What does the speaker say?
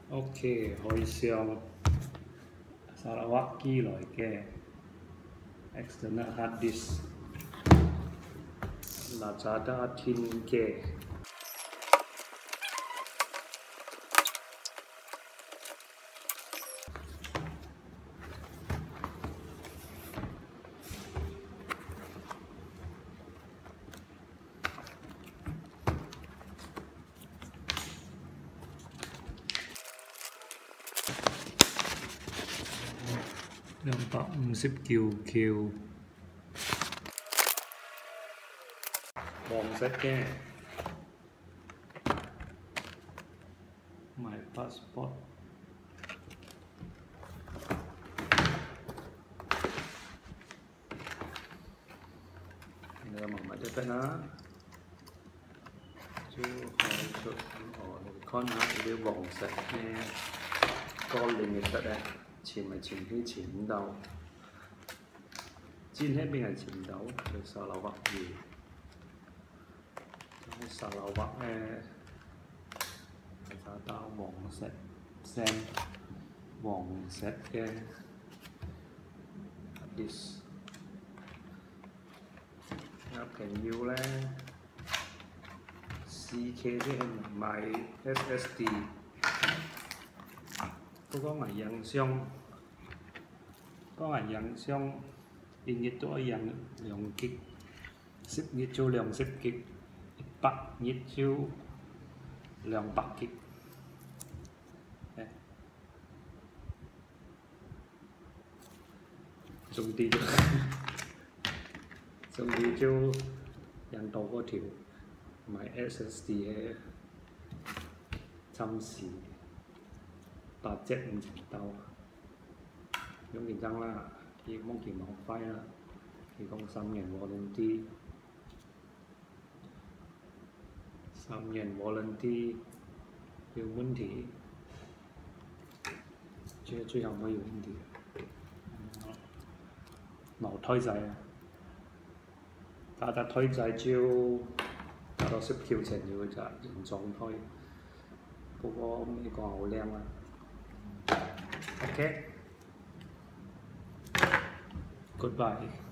OK，開箱沙拉瓦機來嘅 external hard disk Lazada 天嘅。259Q 黃色嘅 My passport 你個媽媽這邊啦，就開出你看下呢啲黃色嘅個limited咧，前咪前啲前到。煎喺邊係前豆，佢沙拉瓦魚，沙拉瓦咧就打黃色聲，黃色嘅 disk， 有朋友咧 CK 啲唔買 SSD， 嗰個係影相，1日都一樣2 G， 10日就20 G， 100日就200 G。總之就人多嗰條買 SSD 嘅，暫時8.5到，咁緊張啦。亦冇件冇費啦，提供3年 warranty， 3年 warranty 有問題，最後沒有問題，冇推仔啊，打推仔就打到10Q前就會原裝推，不過美國好靚啦 ，OK。Goodbye.